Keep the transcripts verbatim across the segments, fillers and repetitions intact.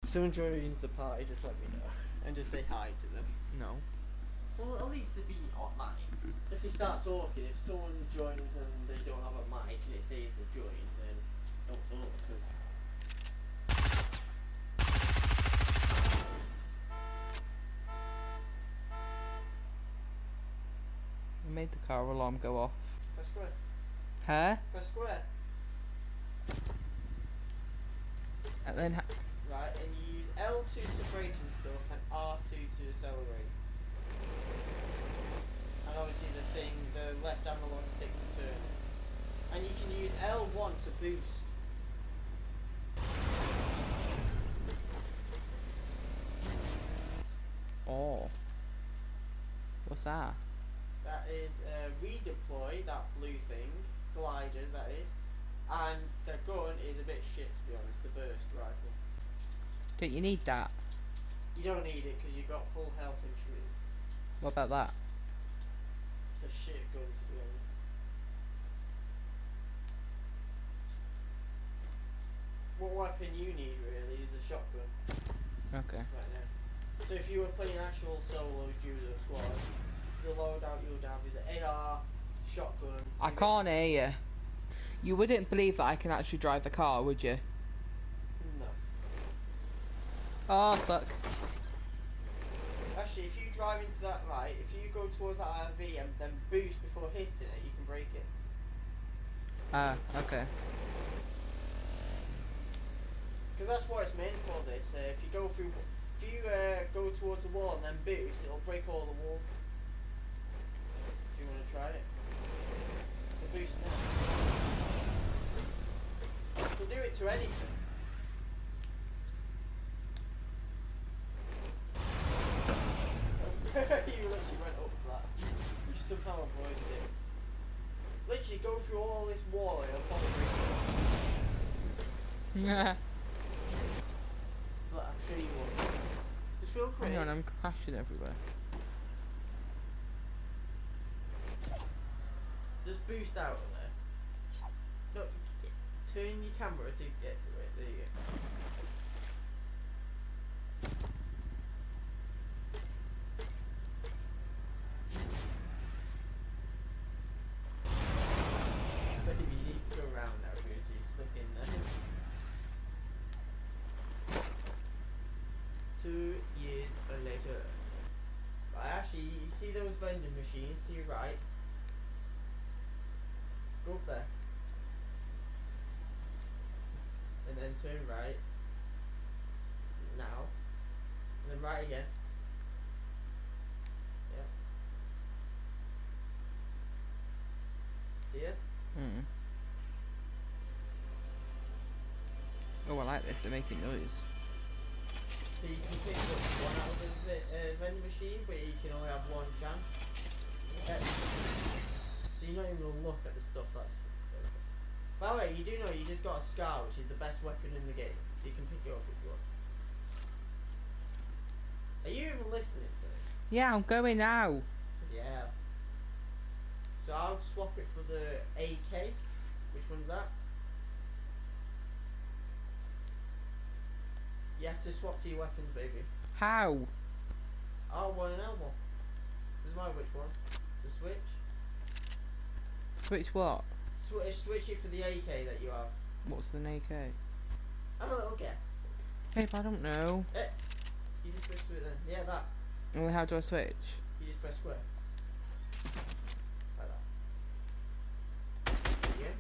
If someone joins the party, just let me know. And just say hi to them. No. Well, at least it'd be on mics. If they start talking, if someone joins and they don't have a mic and it says they joined, then don't talk. I made the car alarm go off. Press square. Huh? Press square. And then ha Right, and you use L two to brake and stuff, and R two to accelerate. And obviously the thing, the left analog stick to turn. And you can use L one to boost. Oh. What's that? That is uh, redeploy, that blue thing. Gliders, that is. And the gun is a bit shit, to be honest, the burst rifle. Don't you need that? You don't need it because you've got full health and shoot. What about that? It's a shit gun, to be honest. What weapon you need really is a shotgun. Okay. Right now. So if you were playing actual solos judo squad, the loadout you would have is an A R, shotgun. I can't hear you. You wouldn't believe that I can actually drive the car, would you? No. Oh fuck. Actually, if you drive into that right, if you go towards that R V and then boost before hitting it, you can break it. Ah, uh, okay. Because that's what it's meant for. This. Uh, if you go through, if you uh, go towards the wall and then boost, it'll break all the wall. If you want to try it. So boost now. You can do it to anything. You literally went up that. You somehow avoided it. Literally go through all this wall and it'll probably break it. Nah. But I'll show you one. Just real quick. Hang on, I'm crashing everywhere. Just boost out of there. No, turn your camera to get to it. There you go. Baby, you need to go around now because you're stuck in there. Two years later. Right, actually, you see those vending machines to your right? Go up there. And then turn right. Now. And then right again. Yep. See it? Hmm. Oh, I like this. They're making noise. So you can pick up one out of the uh, vending machine, but you can only have one chance. Uh, so you're not even going to look at the stuff that's... By the way, you do know you just got a Scar, which is the best weapon in the game. So you can pick it up if you want. Are you even listening to it? Yeah, I'm going now. Yeah. So I'll swap it for the A K. Which one's that? You have to swap to your weapons, baby. How? R one and L one. Doesn't matter which one. So switch. Switch what? Switch, switch it for the A K that you have. What's the A K? Have a little guess. Babe, I don't know. Eh, you just switch to it then. Yeah, that. Well, how do I switch? You just press square. Like that. Yeah.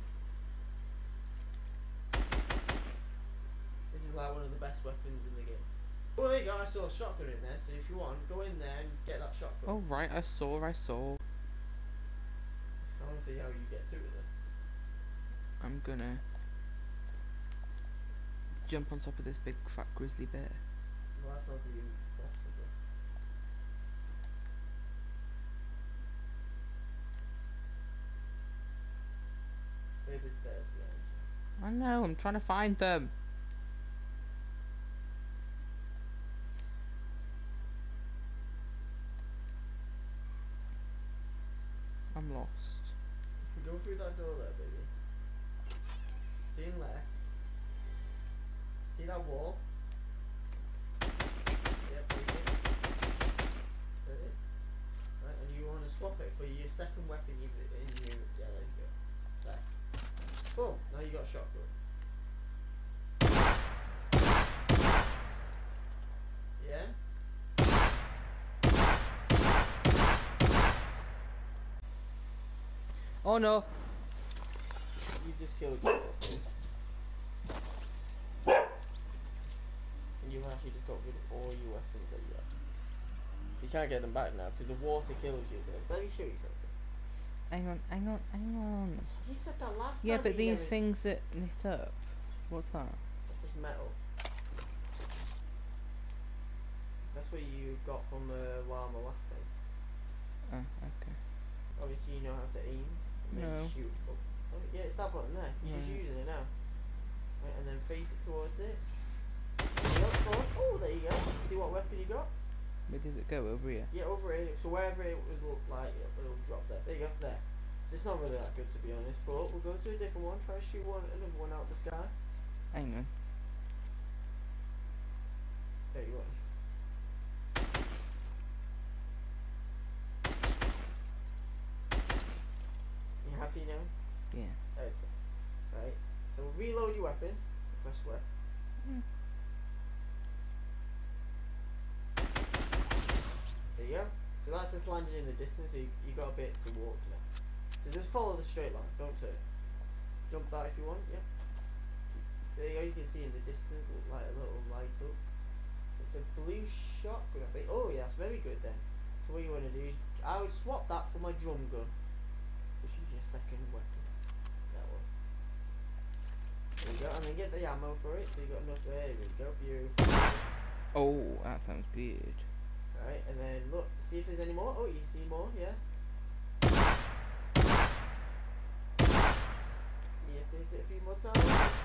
This is like one of the best weapons in the game. Oh, there you go. I saw a shotgun in there. So if you want, go in there and get that shotgun. Oh right, I saw, I saw. I want to see how you get to it then. I'm gonna jump on top of this big fat grizzly bear. Well, that's not going to be possible. Baby stairs behind you. I know, I'm trying to find them. I'm lost. Go through that door there, baby. See in left. See that wall? Yep, there you go. There it is. Right, and you want to swap it for your second weapon you in your. Yeah, there you go. There. Boom. Now you got a shotgun. Yeah. Oh no! You just killed your weapon. And you've actually just got rid of all your weapons that you have. You can't get them back now because the water kills you. But let me show you something. Hang on, hang on, hang on. You said that last Yeah, time. but you these never... things that lit up. What's that? This is metal. That's what you got from the llama last time. Oh, okay. Obviously you know how to aim and then No. shoot. Oh, oh, yeah, it's that button there. You're just Right. using it now. Right, and then face it towards it. There you go, forward. Oh, there you go. See what weapon you got? Where does it go? Over here? Yeah, over here. So wherever it was look like, it'll drop there. There you go, there. So it's not really that good to be honest, but we'll go to a different one. Try to shoot one, another one out the sky. Hang on. There you go. You happy now? Yeah. Right. Right. So reload your weapon. Press square. Mm. There you go. So that just landed in the distance, so you, you got a bit to walk now. So just follow the straight line, don't turn. Jump that if you want, yep. There you go, you can see in the distance, look like a little light up. It's a blue shotgun, I think. Oh yeah, that's very good then. So what you want to do is, I would swap that for my drum gun, which is your second weapon. That one. There you go, and then get the ammo for it, so you got enough there, there we go, beautiful. Oh, that sounds good. Alright, and then look, see if there's any more. Oh, you see more, yeah? You have to hit it a few more times.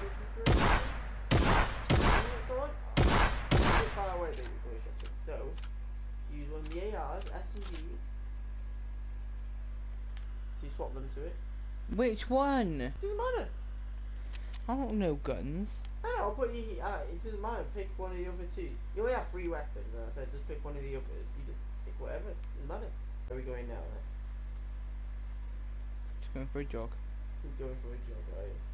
Go on. A bit far away, baby, before you shot it. So, use one of the A Rs, S M Gs. So you swap them to it. Which one? Doesn't matter. I don't know guns. I know, I'll put you, uh, it doesn't matter, pick one of the other two. You only have three weapons, and I said just pick one of the others. You just pick whatever, it doesn't matter. Where are we going now then? Just going for a jog. We're going for a jog, right?